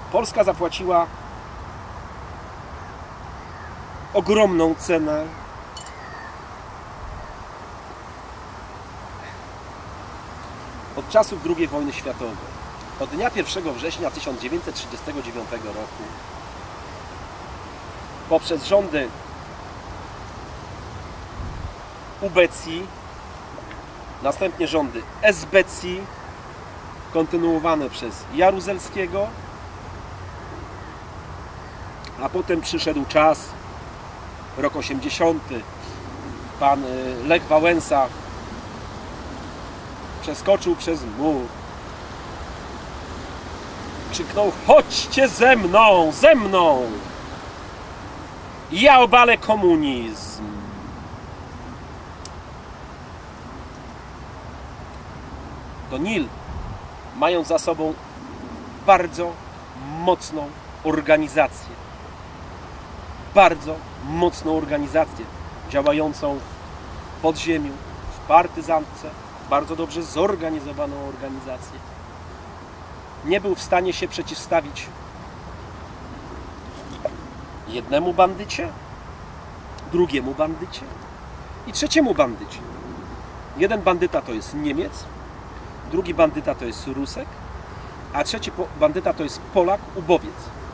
Polska zapłaciła ogromną cenę od czasów II wojny światowej. Od dnia 1 września 1939 roku poprzez rządy ubecji, następnie rządy esbecji, kontynuowane przez Jaruzelskiego, a potem przyszedł czas, rok 80. Pan Lech Wałęsa przeskoczył przez mur, krzyknął: chodźcie ze mną, ze mną! Ja obalę komunizm. To NIL, mają za sobą bardzo mocną organizację. Bardzo mocną organizację działającą w podziemiu, w partyzantce, bardzo dobrze zorganizowaną organizację. Nie był w stanie się przeciwstawić jednemu bandycie, drugiemu bandycie i trzeciemu bandycie. Jeden bandyta to jest Niemiec, drugi bandyta to jest Rusek, a trzeci bandyta to jest Polak, ubowiec.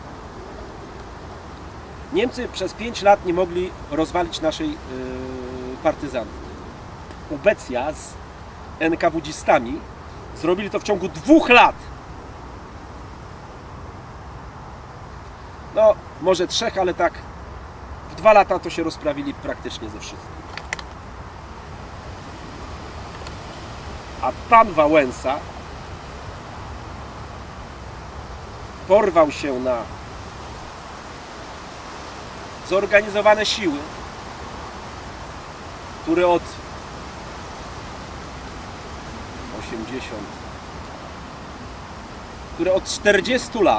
Niemcy przez 5 lat nie mogli rozwalić naszej partyzantki. Ubecja z NKWD-stami zrobili to w ciągu 2 lat. No, może 3, ale tak w 2 lata to się rozprawili praktycznie ze wszystkim. A pan Wałęsa porwał się na zorganizowane siły, które od 40 lat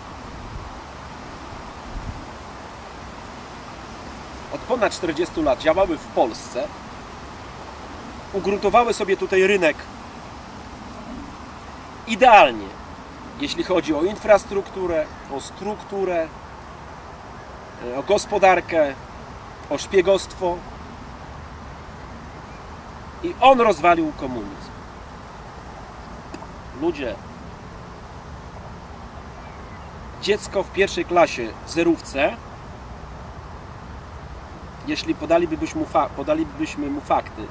od ponad 40 lat działały w Polsce, ugruntowały sobie tutaj rynek idealnie, jeśli chodzi o infrastrukturę, o strukturę, o gospodarkę, o szpiegostwo. I on rozwalił komunizm. Ludzie, dziecko w 1. klasie w zerówce, jeśli podalibyśmy mu fakty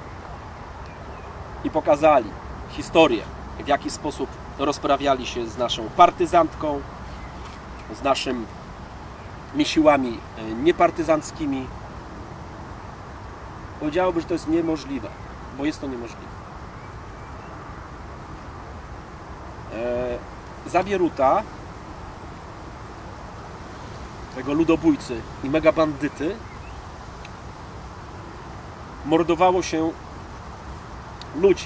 i pokazali historię, w jaki sposób rozprawiali się z naszą partyzantką, z naszymi siłami niepartyzanckimi, powiedziałoby, że to jest niemożliwe, bo jest to niemożliwe. Za Bieruta, tego ludobójcy i megabandyty, mordowało się ludzi.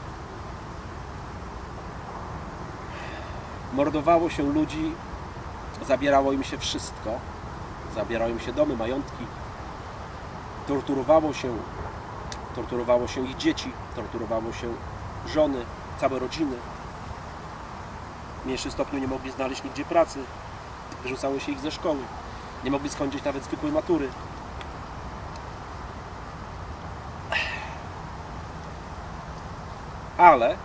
Mordowało się ludzi, zabierało im się wszystko. Zabierało im się domy, majątki. Torturowało się ich dzieci, torturowało się żony, całe rodziny. W mniejszym stopniu nie mogli znaleźć nigdzie pracy. Wyrzucało się ich ze szkoły. Nie mogli skończyć nawet zwykłej matury. Ale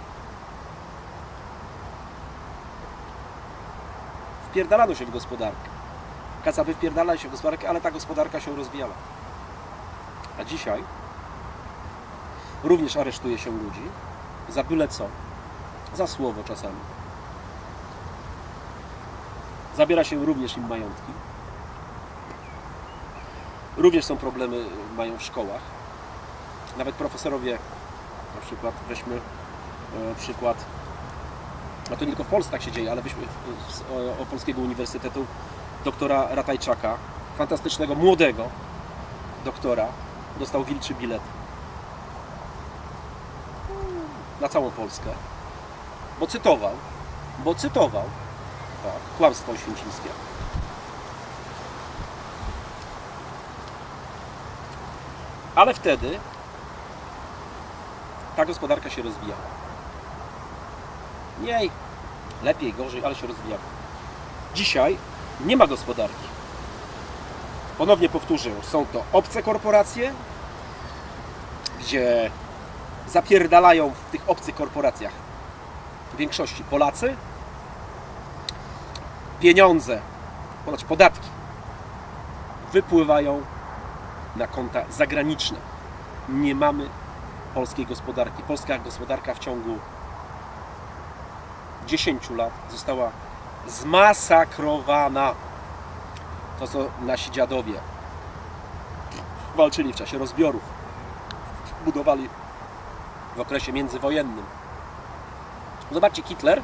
wpierdalano się w gospodarkę. Kacaby wpierdalali się w gospodarkę, ale ta gospodarka się rozwijała. A dzisiaj również aresztuje się ludzi za byle co, za słowo czasami. Zabiera się również im majątki. Również są problemy, mają w szkołach. Nawet profesorowie, na przykład, weźmy przykład, a to nie tylko w Polsce tak się dzieje, ale weźmy o Polskiego Uniwersytetu doktora Ratajczaka, fantastycznego, młodego doktora, dostał wilczy bilet na całą Polskę, bo cytował tak, kłamstwo oświęcimskie. Ale wtedy ta gospodarka się rozwijała. Mniej, lepiej, gorzej, ale się rozwijała. Dzisiaj nie ma gospodarki. Ponownie powtórzę, są to obce korporacje, gdzie zapierdalają w tych obcych korporacjach w większości Polacy. Pieniądze, ponoć podatki, wypływają na konta zagraniczne. Nie mamy polskiej gospodarki. Polska gospodarka w ciągu 10 lat została zmasakrowana. To, co nasi dziadowie walczyli w czasie rozbiorów, budowali w okresie międzywojennym. Zobaczcie, Hitler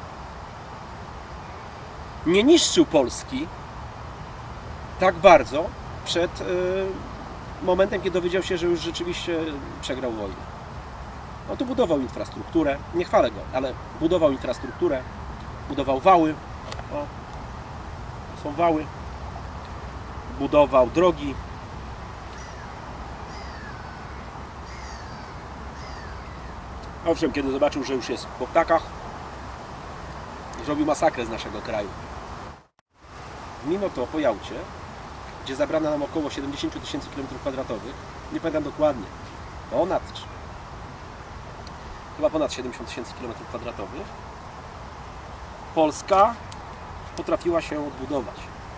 nie niszczył Polski tak bardzo przed momentem, kiedy dowiedział się, że już rzeczywiście przegrał wojnę. On tu budował infrastrukturę, nie chwalę go, ale budował infrastrukturę, budował wały, o, to są wały, budował drogi. Owszem, kiedy zobaczył, że już jest po ptakach, zrobił masakrę z naszego kraju. Mimo to po Jałcie, gdzie zabrano nam około 70 000 km², nie pamiętam dokładnie, chyba ponad 70 000 km², Polska potrafiła się odbudować.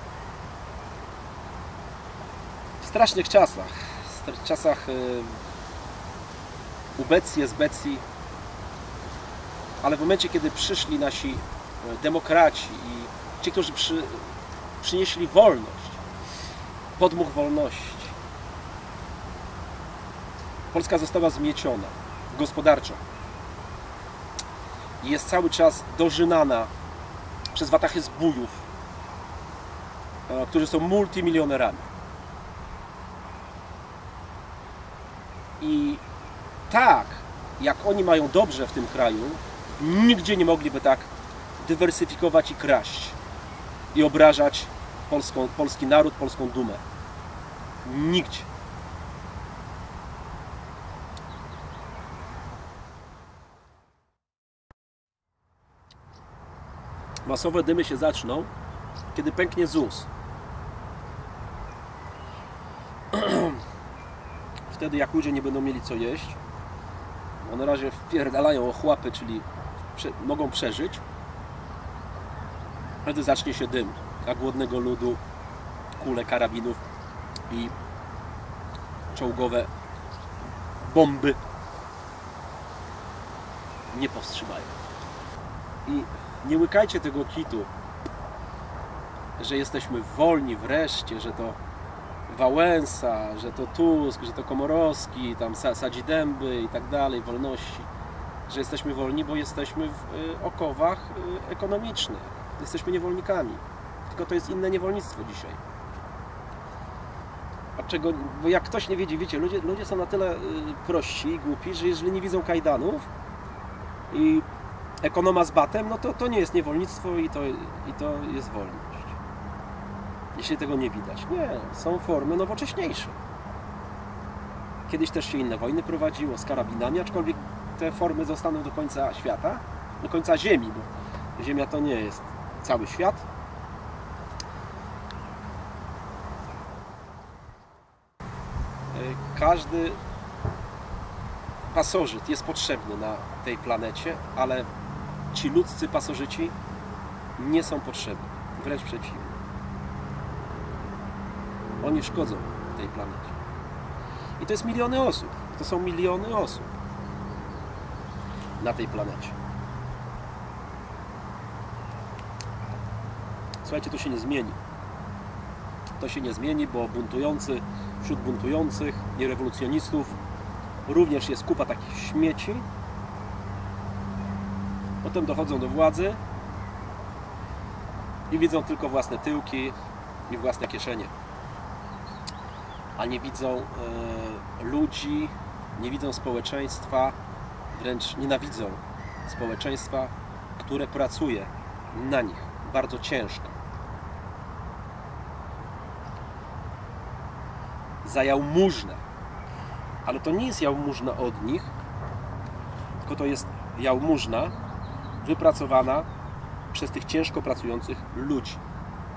W strasznych czasach ubecji, esbecji, ale w momencie, kiedy przyszli nasi demokraci i ci, którzy przynieśli wolność, podmuch wolności, Polska została zmieciona gospodarczo i jest cały czas dożynana przez watachy zbójów, którzy są multimilionerami. I tak, jak oni mają dobrze w tym kraju, nigdzie nie mogliby tak dywersyfikować i kraść i obrażać polski naród, polską dumę. Nigdzie. Masowe dymy się zaczną, kiedy pęknie ZUS. Wtedy jak ludzie nie będą mieli co jeść, bo na razie wpierdalają ochłapy, czyli mogą przeżyć, wtedy zacznie się dym, a głodnego ludu kule karabinów i czołgowe bomby nie powstrzymają. I nie łykajcie tego kitu, że jesteśmy wolni wreszcie, że to Wałęsa, że to Tusk, że to Komorowski, tam sadzi dęby i tak dalej, wolności. Że jesteśmy wolni, bo jesteśmy w okowach ekonomicznych. Jesteśmy niewolnikami. Tylko to jest inne niewolnictwo dzisiaj. A czego, bo jak ktoś nie wiedzie, wiecie, ludzie są na tyle prości i głupi, że jeżeli nie widzą kajdanów i ekonoma z batem, no to nie jest niewolnictwo i to jest wolność. Jeśli tego nie widać. Nie, są formy nowocześniejsze. Kiedyś też się inne wojny prowadziło z karabinami, aczkolwiek te formy zostaną do końca świata, do końca Ziemi, bo Ziemia to nie jest cały świat. Każdy pasożyt jest potrzebny na tej planecie, ale ci ludzcy pasożyci nie są potrzebni. Wręcz przeciwnie. Oni szkodzą tej planecie. I to jest miliony osób. To są miliony osób na tej planecie. Słuchajcie, to się nie zmieni. To się nie zmieni, bo wśród buntujących i rewolucjonistów również jest kupa takich śmieci. Potem dochodzą do władzy i widzą tylko własne tyłki i własne kieszenie. A nie widzą ludzi, nie widzą społeczeństwa, wręcz nienawidzą społeczeństwa, które pracuje na nich bardzo ciężko. Za jałmużnę. Ale to nie jest jałmużna od nich, tylko to jest jałmużna wypracowana przez tych ciężko pracujących ludzi.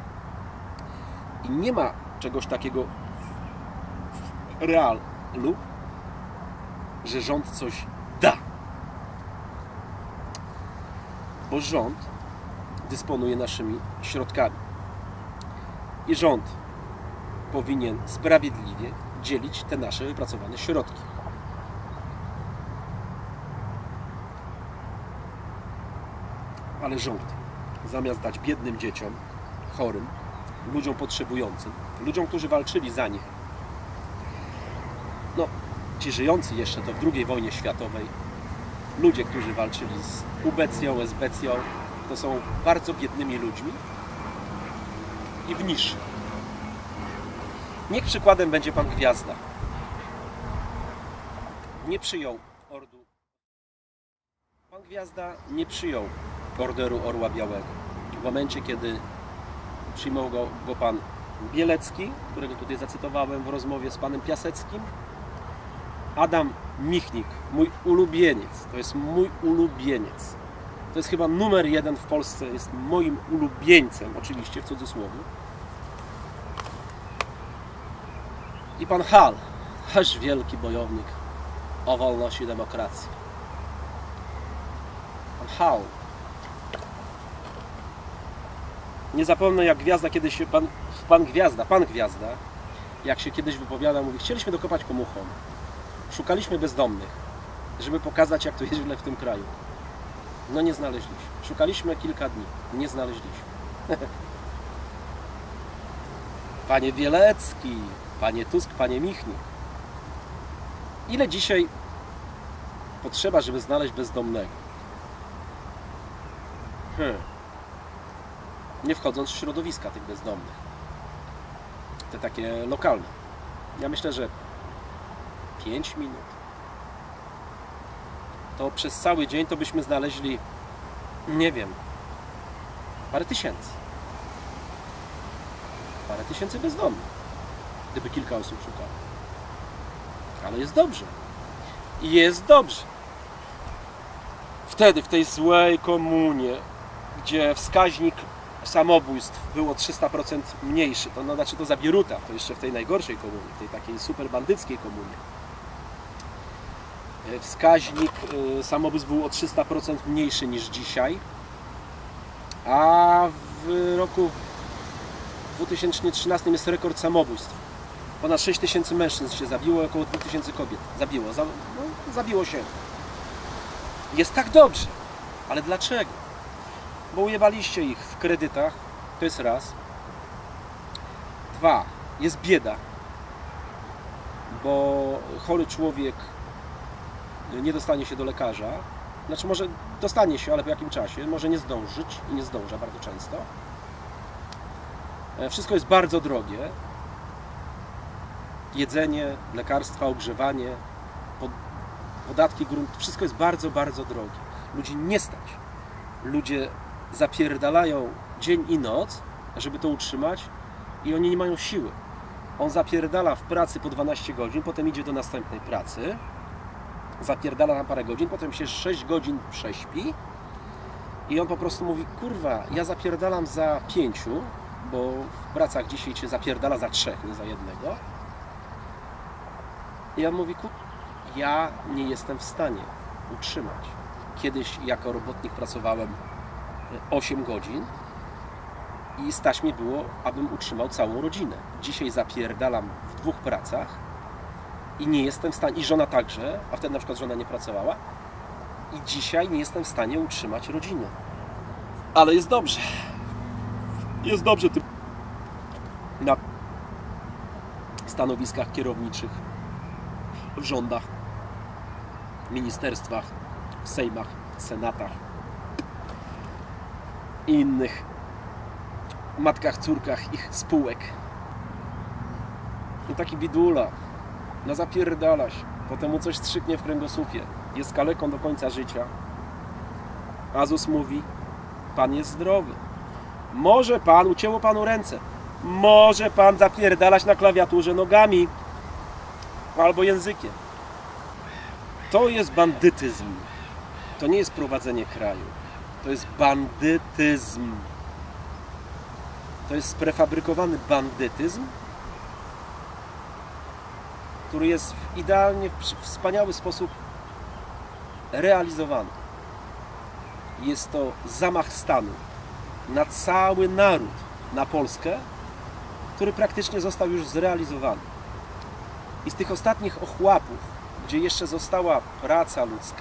I nie ma czegoś takiego w realu, że rząd coś da. Bo rząd dysponuje naszymi środkami. I rząd powinien sprawiedliwie dzielić te nasze wypracowane środki. Ale rząd, zamiast dać biednym dzieciom, chorym, ludziom potrzebującym, ludziom, którzy walczyli za nich, no, ci żyjący jeszcze to w II wojnie światowej, ludzie, którzy walczyli z ubecją, esbecją, to są bardzo biednymi ludźmi i w niszy. Niech przykładem będzie pan Gwiazda. Nie przyjął ordu. Pan Gwiazda nie przyjął Orderu Orła Białego. W momencie, kiedy przyjmował go pan Bielecki, którego tutaj zacytowałem w rozmowie z panem Piaseckim, Adam Michnik, mój ulubieniec, to jest mój ulubieniec. To jest chyba numer 1 w Polsce, jest moim ulubieńcem, oczywiście w cudzysłowie. I pan Hall, też wielki bojownik o wolność i demokrację. Pan Hall. Nie zapomnę, jak Gwiazda kiedyś, pan Gwiazda, jak się kiedyś wypowiadał, mówi, chcieliśmy dokopać komuchom. Szukaliśmy bezdomnych, żeby pokazać, jak to jest źle w tym kraju. No nie znaleźliśmy. Szukaliśmy kilka dni. Nie znaleźliśmy. Panie Bielecki, panie Tusk, panie Michnik. Ile dzisiaj potrzeba, żeby znaleźć bezdomnego? Nie wchodząc w środowiska tych bezdomnych. Te takie lokalne. Ja myślę, że 5 minut. To przez cały dzień to byśmy znaleźli, nie wiem, parę tysięcy. Parę tysięcy bezdomnych. Gdyby kilka osób szukało. Ale jest dobrze. I jest dobrze. Wtedy, w tej złej komunie, gdzie wskaźnik samobójstw było 300% mniejszy, to znaczy to za Bieruta, to jeszcze w tej najgorszej komunie, w tej takiej super bandyckiej komunie. Wskaźnik samobójstw był o 300% mniejszy niż dzisiaj, a w roku 2013 jest rekord samobójstw. Ponad 6 000 mężczyzn się zabiło, około 2000 kobiet zabiło się. Jest tak dobrze, ale dlaczego? Bo ujebaliście ich w kredytach, to jest raz. 2, jest bieda, bo chory człowiek nie dostanie się do lekarza, znaczy może dostanie się, ale po jakim czasie, może nie zdążyć i nie zdąża bardzo często. Wszystko jest bardzo drogie. Jedzenie, lekarstwa, ogrzewanie, podatki, grunt, wszystko jest bardzo, bardzo drogie. Ludzi nie stać. Ludzie zapierdalają dzień i noc, żeby to utrzymać i oni nie mają siły. On zapierdala w pracy po 12 godzin, potem idzie do następnej pracy, zapierdala na parę godzin, potem się 6 godzin prześpi i on po prostu mówi, kurwa, ja zapierdalam za 5, bo w pracach dzisiaj się zapierdala za 3, nie za jednego. I on mówi, ja nie jestem w stanie utrzymać. Kiedyś jako robotnik pracowałem 8 godzin i stać mi było, abym utrzymał całą rodzinę. Dzisiaj zapierdalam w 2 pracach i nie jestem w stanie, i żona także, a wtedy na przykład żona nie pracowała, i dzisiaj nie jestem w stanie utrzymać rodziny. Ale jest dobrze. Jest dobrze na stanowiskach kierowniczych, w rządach, ministerstwach, w sejmach, senatach i innych matkach, córkach ich spółek. I taki bidula, no zapierdala się, potem mu coś strzyknie w kręgosłupie, jest kaleką do końca życia. Azus mówi, Pan jest zdrowy. Może Pan, ucięło Panu ręce, może Pan zapierdalać na klawiaturze nogami albo językiem. To jest bandytyzm. To nie jest prowadzenie kraju. To jest bandytyzm. To jest prefabrykowany bandytyzm, który jest w idealnie, w wspaniały sposób realizowany. Jest to zamach stanu na cały naród, na Polskę, który praktycznie został już zrealizowany. I z tych ostatnich ochłapów, gdzie jeszcze została praca ludzka,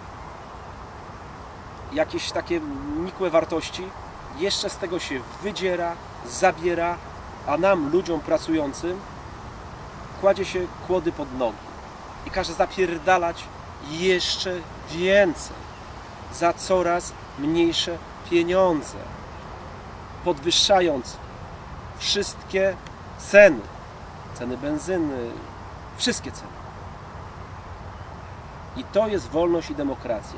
jakieś takie nikłe wartości, jeszcze z tego się wydziera, zabiera, a nam, ludziom pracującym, kładzie się kłody pod nogi i każe zapierdalać jeszcze więcej za coraz mniejsze pieniądze, podwyższając wszystkie ceny, ceny benzyny, wszystkie ceny. I to jest wolność i demokracja.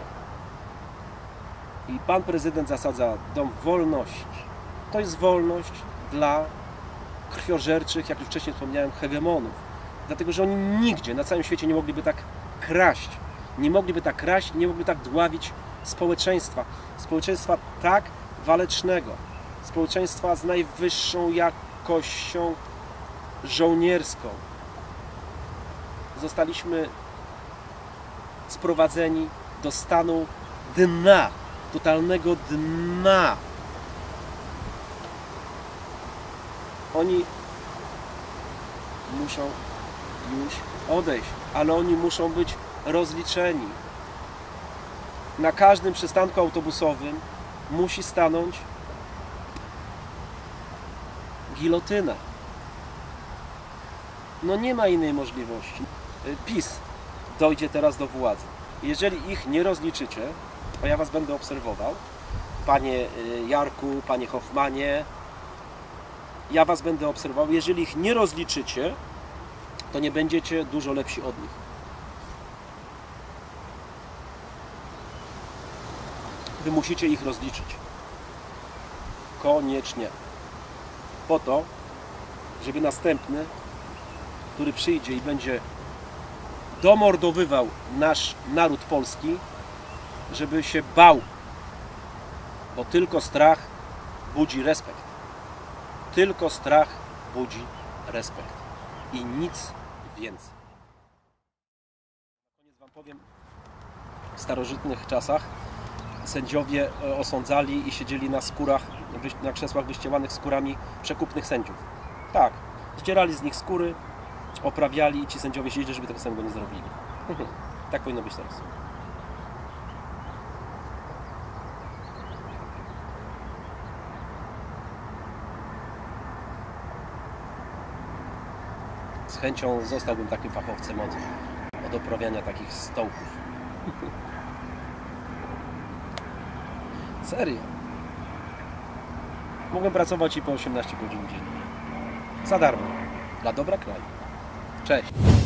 I pan prezydent zasadza dom wolności. To jest wolność dla krwiożerczych, jak już wcześniej wspomniałem, hegemonów. Dlatego, że oni nigdzie na całym świecie nie mogliby tak kraść. Nie mogliby tak kraść, nie mogliby tak dławić społeczeństwa. Społeczeństwa tak walecznego. Społeczeństwa z najwyższą jakością żołnierską. Zostaliśmy sprowadzeni do stanu dna, totalnego dna. Oni muszą już odejść, ale oni muszą być rozliczeni. Na każdym przystanku autobusowym musi stanąć gilotyna. No nie ma innej możliwości. PiS dojdzie teraz do władzy. Jeżeli ich nie rozliczycie, to ja was będę obserwował, panie Jarku, panie Hoffmanie, ja was będę obserwował. Jeżeli ich nie rozliczycie, to nie będziecie dużo lepsi od nich. Wy musicie ich rozliczyć. Koniecznie. Po to, żeby następny, który przyjdzie i będzie domordowywał nasz naród polski, żeby się bał. Bo tylko strach budzi respekt. Tylko strach budzi respekt. I nic więcej. Na koniec wam powiem, w starożytnych czasach sędziowie osądzali i siedzieli na skórach, na krzesłach wyścielanych skórami przekupnych sędziów. Tak, zdzierali z nich skóry, oprawiali i ci sędziowie siedzieli, żeby tego samego nie zrobili. Tak powinno być teraz. Z chęcią zostałbym takim fachowcem od oprawiania takich stołków. Serio. Mogłem pracować i po 18 godzin dziennie. Za darmo. Dla dobra kraju. Cześć.